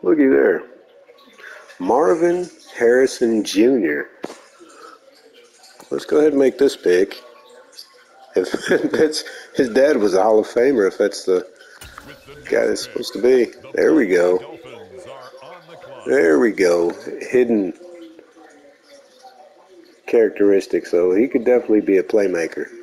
Looky there. Marvin Harrison Jr. Let's go ahead and make this pick. If that's his dad was a Hall of Famer, if that's the guy that's supposed to be. There we go. There we go. Hidden characteristics, so he could definitely be a playmaker.